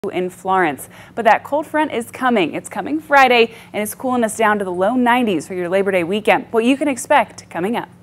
in Florence. But that cold front is coming. It's coming Friday, and it's cooling us down to the low 90s for your Labor Day weekend. What you can expect coming up.